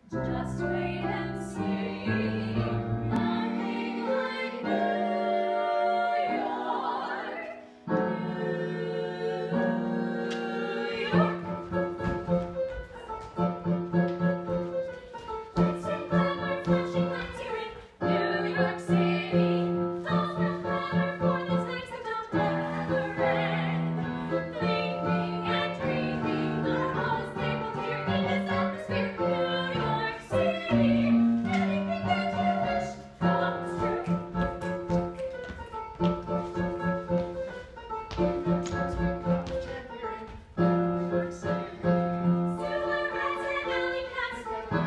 Just wait and see. Nothing like New York. New York. Lights and glamour, flashing lights here in New York City. Dolls with glamour for these nights that don't ever end. Blinking and dreaming are all staples here in this atmosphere. New York City. Anything that you wish comes true. Silhouettes and alley cats.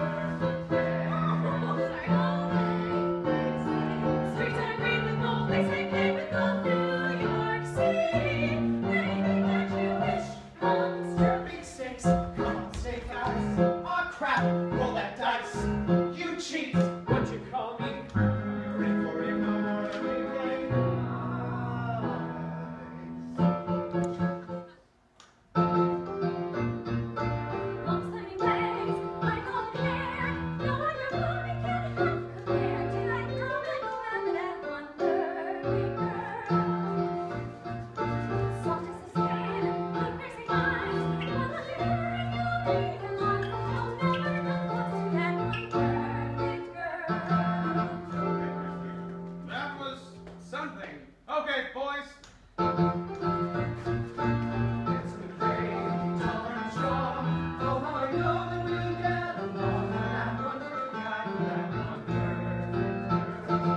Streets are green with gold, they say paved with gold. New York City. Anything that you wish comes true. Big stakes, come on, steakhouse. Aw, crap, roll that dice. You cheat. What'd you call me? You're in for a morning play. Long slimming legs, light golden hair. No other body can have compared to that girl, that woman, that wonder-maker. Soft as the skin, with piercing eyes. One look at her and you'll be in love. You'll never come close to that one-perfect girl. That was something. Okay, boys. It's the great, tall and strong. Oh, how I know that we'll get along. That one perfect guy, that one perfect girl.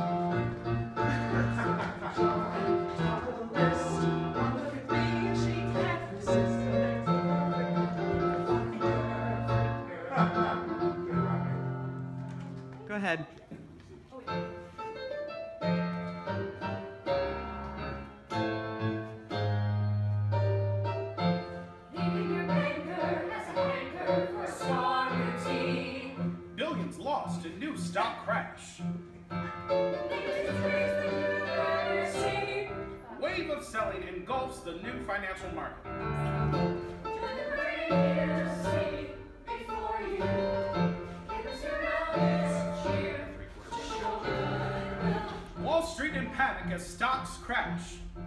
Top of the list. One look at me and she can't resist. The next perfect girl. Go ahead. Leaving your banker has a hanker for a star routine. Billions lost in new stock crash. Biggest disgrace that you've ever seen. Wave of selling engulfs the new financial market. Join the party here, see before you. Give us your loudest cheer to show goodwill. Wall Street in panic as stocks crash.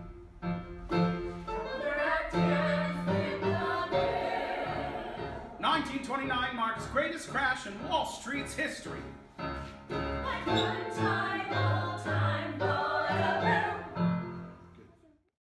They're active in the bed. 1929 marks greatest crash in Wall Street's history. Like one time, all time.